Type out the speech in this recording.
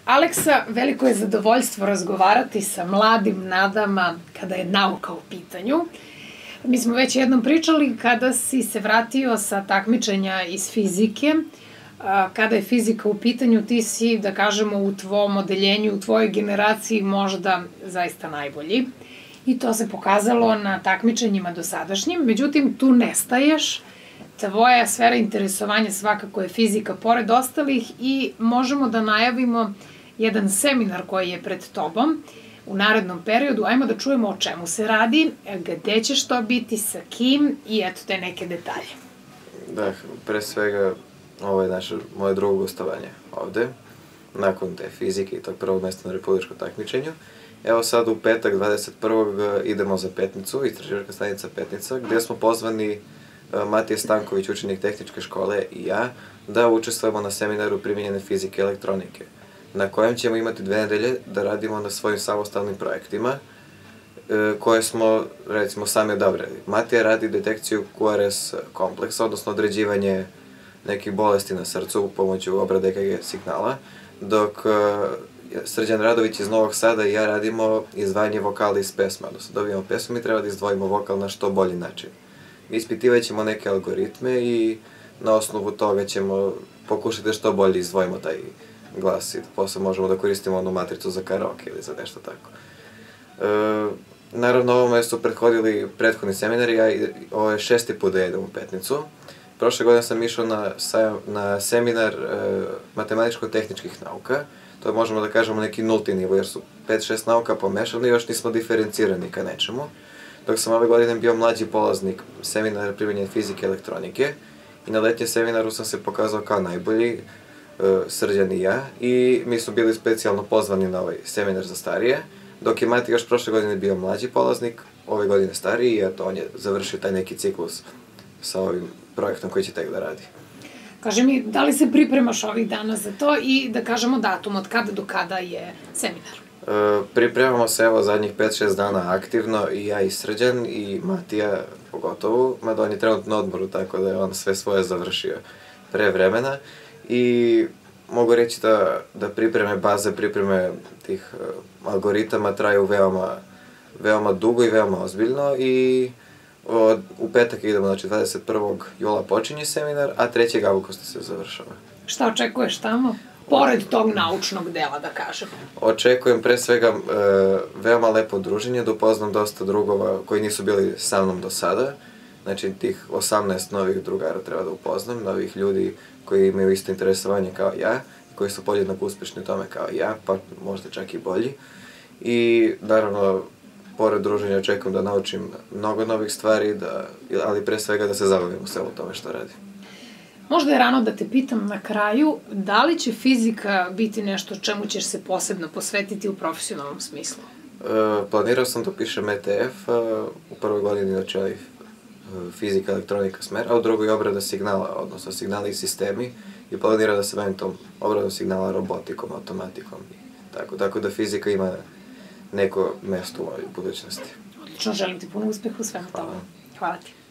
Aleksa, veliko je zadovoljstvo razgovarati sa mladim nadama kada je nauka u pitanju. Mi smo već jednom pričali kada si se vratio sa takmičenja iz fizike. Kada je fizika u pitanju, ti si, da kažemo, u tvom odeljenju, u tvojoj generaciji možda zaista najbolji. I to se pokazalo na takmičenjima dosadašnjim. Međutim, tu ne staješ. Tvoja sfera interesovanja svakako je fizika pored ostalih i možemo da najavimo jedan seminar koji je pred tobom u narednom periodu. Ajmo da čujemo o čemu se radi, gde ćeš to biti, sa kim i eto te neke detalje. Da, pre svega ovo je moje drugo gostovanje ovde, nakon te fizike i tog prvog mesta na republičkom takmičenju. Evo sad u petak 21. idemo za Petnicu, istraživačka stanica Petnica, gde smo pozvani Matija Stanković, učenik tehničke škole i ja, da učestvujemo na seminaru primenjene fizike i elektronike, na kojem ćemo imati 2 nedelje da radimo na svojim samostalnim projektima, koje smo, recimo, sami odabrali. Matija radi detekciju QRS kompleksa, odnosno određivanje nekih bolesti na srcu pomoću obrade EKG signala, dok Srđan Radović iz Novog Sada i ja radimo izdvajanje vokala iz pesma, odnosno dobijemo pesmu i treba da izdvojimo vokal na što bolji način. Ispitivat ćemo neke algoritme i na osnovu toga ćemo pokušati da što bolje izdvojimo taj glas i posle možemo da koristimo onu matricu za karaoke ili za nešto tako. Naravno, ovome su prethodili prethodni seminari, ovo je 6. put da jedem u Petnicu. Prošle godine sam išao na seminar matematičko-tehničkih nauka. To je, možemo da kažemo, neki nulti nivo, jer su 5-6 nauka pomešani i još nismo diferencirani ka nečemu. Dok sam ove godine bio mlađi polaznik seminara primenjene fizike i elektronike i na letnjem seminaru sam se pokazao kao najbolji, Srđan i ja, i mi smo bili specijalno pozvani na ovaj seminar za starije, dok je Mati još prošle godine bio mlađi polaznik, ove godine stariji, i eto, on je završio taj neki ciklus sa ovim projektom koji će tek da radi. Kaži mi, da li se pripremaš ovih dana za to i da kažemo datum od kada do kada je seminar? Pripremamo se evo zadnjih 5-6 dana aktivno, i ja i Srđan i Matija pogotovo, mada on je trenutno na odmoru, tako da je on sve svoje završio pre vremena, i mogu reći da pripreme baze, pripreme tih algoritama traju veoma dugo i veoma ozbiljno, i u petak idemo, znači 21. jula počinje seminar, a 3. avgusta se završava. Šta očekuješ tamo? Pored tog naučnog dela, da kažem. Očekujem pre svega veoma lepo druženje, da upoznam dosta drugova koji nisu bili sa mnom do sada. Znači, tih 18 novih drugara treba da upoznam, novih ljudi koji imaju isto interesovanje kao ja, koji su podjednako uspešni u tome kao ja, pa možda čak i bolji. I, naravno, pored druženja očekujem da naučim mnogo novih stvari, ali pre svega da se zabavim u svemu tome što radim. Možda je rano da te pitam na kraju, da li će fizika biti nešto čemu ćeš se posebno posvetiti u profesionalnom smislu? Planirao sam da upišem ETF, u prvoj godini načeli fizika, elektronika smer, a u drugoj obrada signala, odnosno signali i sistemi, i planirao da se bavim tom obradom signala, robotikom, automatikom. Tako da fizika ima neko mesto u mojoj budućnosti. Odlično, želim ti puno uspeha u svemu tome. Hvala ti.